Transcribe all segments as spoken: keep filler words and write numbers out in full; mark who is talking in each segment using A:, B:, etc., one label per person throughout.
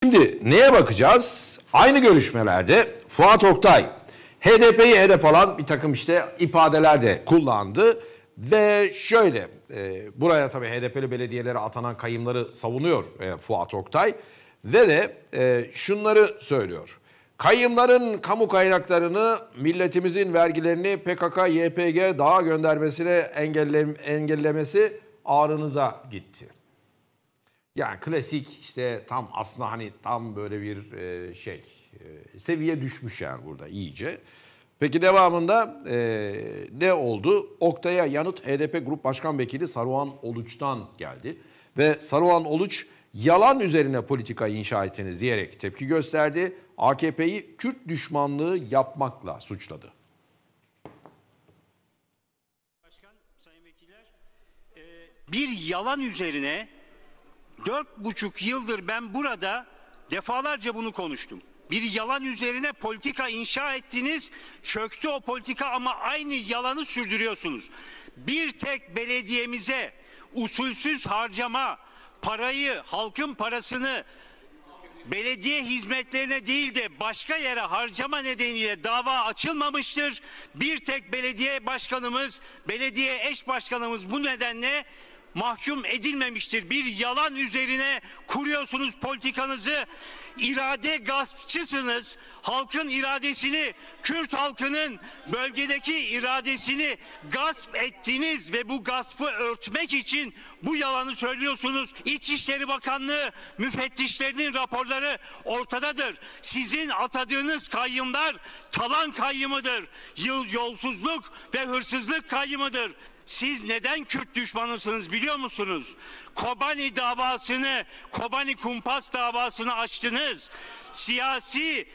A: Şimdi neye bakacağız? Aynı görüşmelerde Fuat Oktay H D P'yi hedef alan bir takım işte ifadeler de kullandı. Ve şöyle, e, buraya tabii H D P'li belediyelere atanan kayımları savunuyor e, Fuat Oktay. Ve de e, şunları söylüyor. Kayımların kamu kaynaklarını, milletimizin vergilerini P K K Y P G dağa göndermesine engelle, engellemesi ağrınıza gitti. Yani klasik işte tam aslında hani tam böyle bir e, şey e, seviye düşmüş yani burada iyice. Peki devamında e, ne oldu? Oktay'a yanıt H D P Grup Başkan Vekili Saruhan Oluç'tan geldi. Ve Saruhan Oluç yalan üzerine politika inşa ettiniz diyerek tepki gösterdi. A K P'yi Kürt düşmanlığı yapmakla suçladı.
B: Başkan, sayın vekiller, e, bir yalan üzerine dört buçuk yıldır ben burada defalarca bunu konuştum. Bir yalan üzerine politika inşa ettiniz, çöktü o politika ama aynı yalanı sürdürüyorsunuz. Bir tek belediyemize usulsüz harcama, parayı, halkın parasını belediye hizmetlerine değil de başka yere harcama nedeniyle dava açılmamıştır. Bir tek belediye başkanımız, belediye eş başkanımız bu nedenle mahkum edilmemiştir. Bir yalan üzerine kuruyorsunuz politikanızı. İrade gaspçısınız. Halkın iradesini, Kürt halkının bölgedeki iradesini gasp ettiniz ve bu gaspı örtmek için bu yalanı söylüyorsunuz. İçişleri Bakanlığı müfettişlerinin raporları ortadadır. Sizin atadığınız kayyımlar talan kayyımıdır. Yıl yolsuzluk ve hırsızlık kayyımıdır. Siz neden Kürt düşmanısınız biliyor musunuz? Kobani davasını, Kobani kumpas davasını açtınız. Siyasi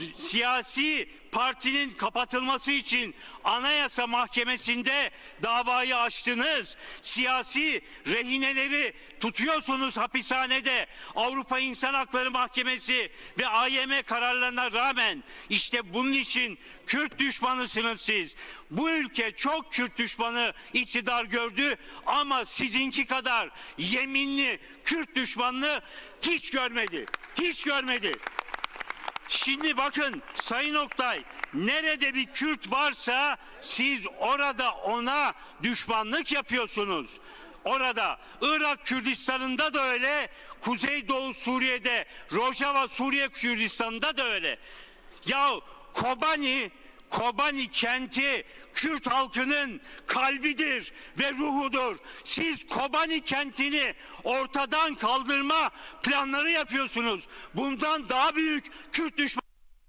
B: siyasi partinin kapatılması için Anayasa Mahkemesi'nde davayı açtınız. Siyasi rehineleri tutuyorsunuz hapishanede. Avrupa İnsan Hakları Mahkemesi ve A Y M kararlarına rağmen işte bunun için Kürt düşmanısınız siz. Bu ülke çok Kürt düşmanı iktidar gördü ama sizinki kadar yeminli Kürt düşmanını hiç görmedi. Hiç görmedi. Şimdi bakın Sayın Oktay, nerede bir Kürt varsa siz orada ona düşmanlık yapıyorsunuz. Orada Irak Kürdistan'ında da öyle, Kuzeydoğu Suriye'de, Rojava Suriye Kürdistan'da da öyle. Ya Kobani Kobani kenti Kürt halkının kalbidir ve ruhudur. Siz Kobani kentini ortadan kaldırma planları yapıyorsunuz. Bundan daha büyük Kürt düşmanı.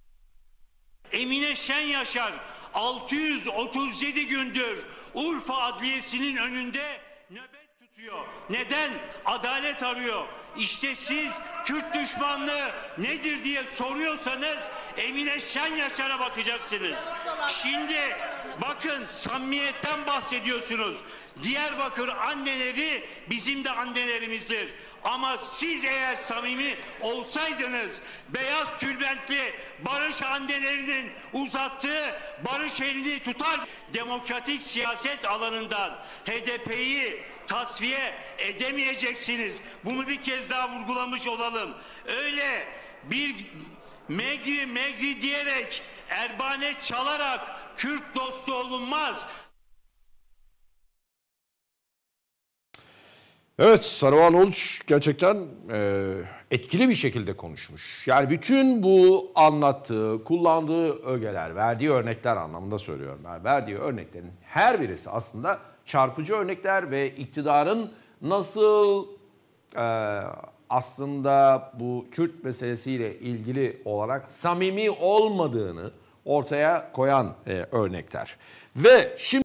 B: Emine Şenyaşar altı yüz otuz yedi gündür Urfa Adliyesi'nin önünde nöbet tutuyor. Neden? Adalet arıyor. İşte siz Kürt düşmanlığı nedir diye soruyorsanız Emine Şenyaşar'a bakacaksınız. Şimdi bakın samimiyetten bahsediyorsunuz. Diyarbakır anneleri bizim de annelerimizdir. Ama siz eğer samimi olsaydınız beyaz tülbentli barış annelerinin uzattığı barış elini tutar. Demokratik siyaset alanından H D P'yi tasfiye edemeyeceksiniz. Bunu bir kez daha vurgulamış olalım. Öyle bir megri megri diyerek erbane çalarak Kürt dostu olunmaz.
A: Evet, Saruhan Oluç gerçekten e, etkili bir şekilde konuşmuş. Yani bütün bu anlattığı, kullandığı ögeler, verdiği örnekler anlamında söylüyorum. Yani verdiği örneklerin her birisi aslında çarpıcı örnekler ve iktidarın nasıl e, aslında bu Kürt meselesiyle ilgili olarak samimi olmadığını ortaya koyan e, örnekler. Ve şimdi